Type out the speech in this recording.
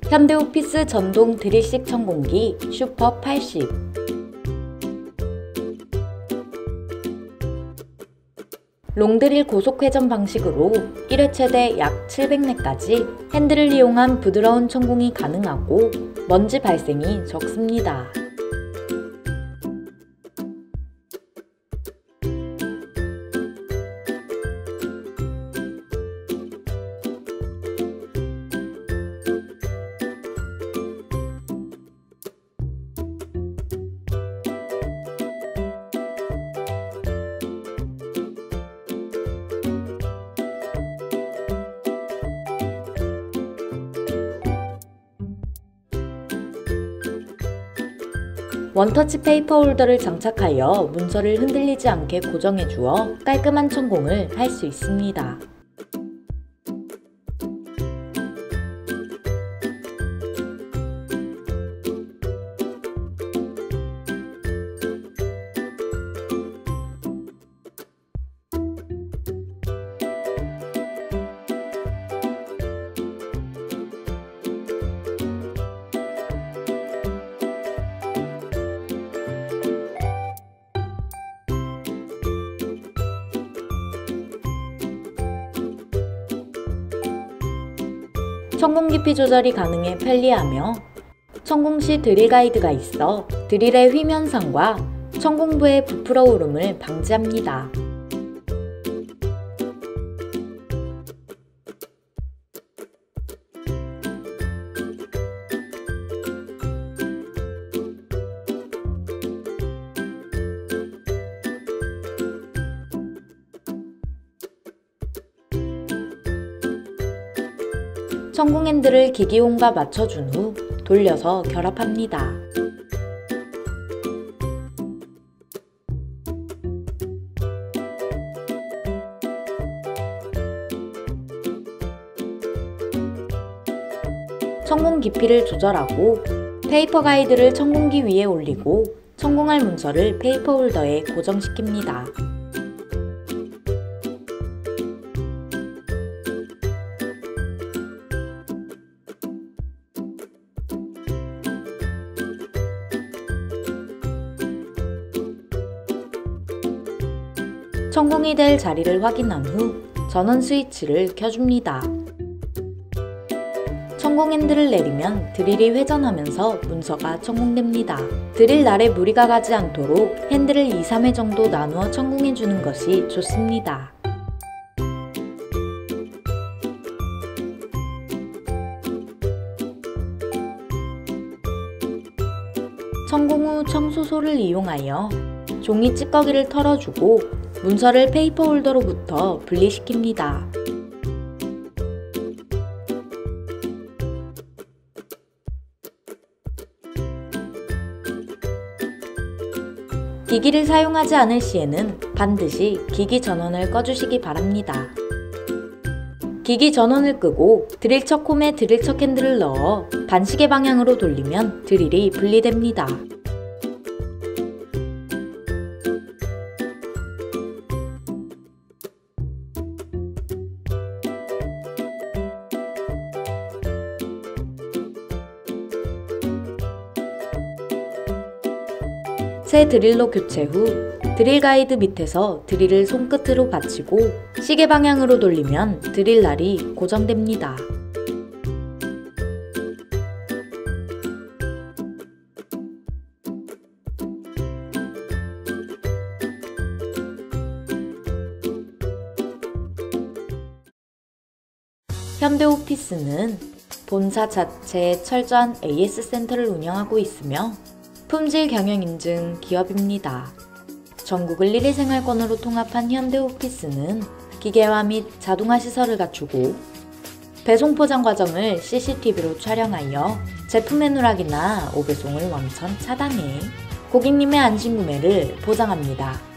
현대오피스 전동 드릴식 천공기 슈퍼 80. 롱드릴 고속회전 방식으로 1회 최대 약 700내까지 핸들을 이용한 부드러운 천공이 가능하고 먼지 발생이 적습니다. 원터치 페이퍼 홀더를 장착하여 문서를 흔들리지 않게 고정해 주어 깔끔한 천공을 할 수 있습니다. 천공 깊이 조절이 가능해 편리하며 천공 시 드릴 가이드가 있어 드릴의 휘 현상과 천공부의 부풀어 오름을 방지합니다. 천공 핸들을 기기홈과 맞춰준 후 돌려서 결합합니다. 천공 깊이를 조절하고 페이퍼 가이드를 천공기 위에 올리고 천공할 문서를 페이퍼 홀더에 고정시킵니다. 천공이 될 자리를 확인한 후 전원 스위치를 켜줍니다. 천공 핸들을 내리면 드릴이 회전하면서 문서가 천공됩니다. 드릴 날에 무리가 가지 않도록 핸들을 2-3회 정도 나누어 천공해주는 것이 좋습니다. 천공 후 청소소를 이용하여 종이 찌꺼기를 털어주고 문서를 페이퍼 홀더로부터 분리시킵니다. 기기를 사용하지 않을 시에는 반드시 기기 전원을 꺼주시기 바랍니다. 기기 전원을 끄고 드릴척 홈에 드릴척 핸들을 넣어 반시계 방향으로 돌리면 드릴이 분리됩니다. 새 드릴로 교체 후 드릴 가이드 밑에서 드릴을 손끝으로 받치고 시계 방향으로 돌리면 드릴 날이 고정됩니다. 현대오피스는 본사 자체에 철저한 AS 센터를 운영하고 있으며 품질 경영 인증 기업입니다. 전국을 1일 생활권으로 통합한 현대오피스는 기계화 및 자동화 시설을 갖추고 배송 포장 과정을 CCTV로 촬영하여 제품의 누락이나 오배송을 원천 차단해 고객님의 안심 구매를 보장합니다.